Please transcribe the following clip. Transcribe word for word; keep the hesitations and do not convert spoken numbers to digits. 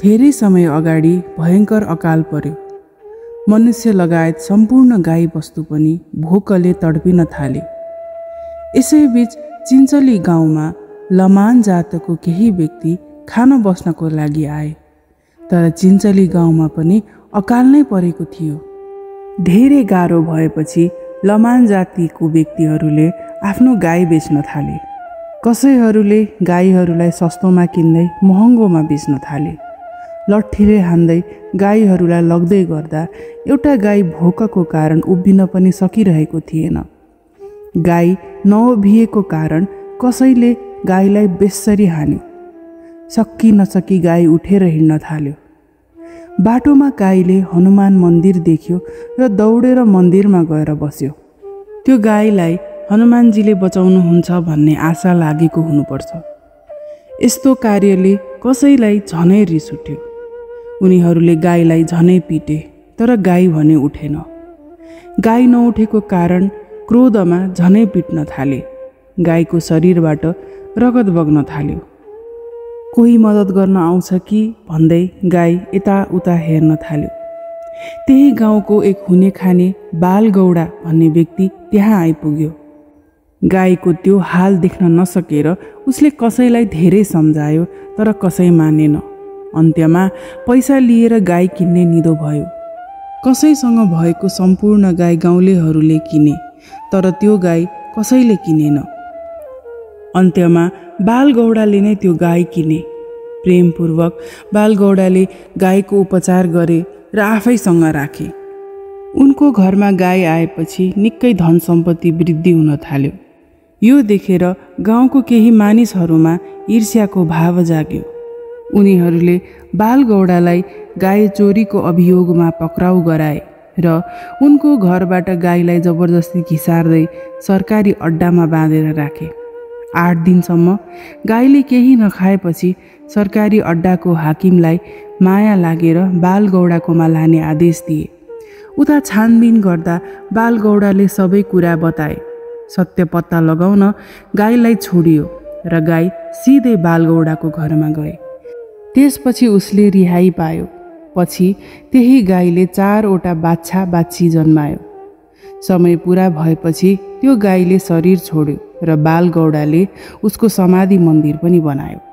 धेरै समय अगाडि भयंकर अकाल पर्यो। मनुष्य लगायत सम्पूर्ण गाई वस्तु पनि भोकले तडपिन थाले। यसैबीच चिन्चली गाउँमा लमान जातको केही व्यक्ति खान बस्नको लागि आए। तर चिन्चली गाउँमा पनि अकाल नै परेको थियो। धेरै गाह्रो भएपछि लमान जातिको व्यक्तिहरूले आफ्नो गाई बेच्न थाले। कसैहरूले गाईहरूलाई सस्तोमा किन्दै महँगोमा बेच्न थाले। लट्ठीले हान्दै गाईहरूलाई लग्दै गर्दा एउटा गाई भोकको कारण उभिन पनि सकिरहेको थिएन। गाई नउभिएको कारण कसैले गाईलाई बेस्सरी हान्यो। सक्की नसकी गाई उठेर हिँड्न थाल्यो। बाटोमा गाईले हनुमान मन्दिर देख्यो र दौडेर मन्दिरमा गएर बस्यो। त्यो गाईलाई हनुमानजीले बचाउनुहुन्छ भन्ने आशा लागेको हुनुपर्छ। यस्तो कार्यले कसैलाई झनै रिस उठ्यो। उनीहरूले गाईलाई झनै पिटे, तर गाई भने उठेन। गाई नउठेको कारण क्रोधमा झनै पिट्न थाले। गाईको शरीरबाट रगत बग्न थाल्यो। कोही मद्दत गर्न आउँछ कि भन्दै गाई यताउता हेर्न थाल्यो। त्यही गाउँको एक हुने खाने बालगौडा भन्ने व्यक्ति त्यहाँ आइपुग्यो। गाईको त्यो हाल देख्न नसकेर उसले कसैलाई धेरै सम्झायो, तर कसै मानेन। अन्त्यमा पैसा लिएर गाई किन्ने निदो भयो। कसैसँग भएको सम्पूर्ण गाई गाउँलेहरूले किने, तर त्यो गाई कसैले किनेन। अन्त्यमा बालगौडाले नै त्यो गाई किने। प्रेमपूर्वक बालगौडाले गाईको उपचार गरे र आफैसँग राखे। उनको घरमा गाई आएपछि निकै धन सम्पत्ति वृद्धि हुन थाल्यो। यो देखेर गाउँको केही मानिसहरूमा ईर्ष्याको भाव जाग्यो। उनीहरूले बालगौडालाई गाई चोरीको अभियोगमा पक्राउ गराए र उनको घरबाट गाईलाई जबरजस्ती घिसार्दै सरकारी अड्डामा बाँधेर राखे। आठ दिनसम्म गाईले केही नखाएपछि सरकारी अड्डाको हाकिमलाई माया लागेर बालगौडाकोमा लाने आदेश दिए। उता छानबिन गर्दा बालगौडाले सबै कुरा बताए। सत्य पत्ता लगाउन गाईलाई छोडियो र गाई सिधै बालगौडाको घरमा गए। त्यसपछि उसले रिहाई पायो। पछि त्यही गाईले चारवटा बाछा बाछी जन्मायो। समय पुरा भएपछि त्यो गाईले शरीर छोड्यो र बालगौडाले उसको समाधि मन्दिर पनि बनायो।